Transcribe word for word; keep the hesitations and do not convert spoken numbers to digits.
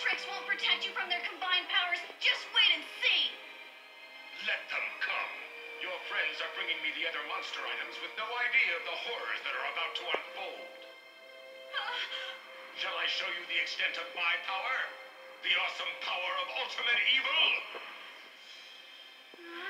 tricks won't protect you from their combined powers. Just wait and see. Let them come. Your friends are bringing me the other monster items with no idea of the horrors that are about to unfold. Uh, Shall I show you the extent of my power? The awesome power of ultimate evil? uh,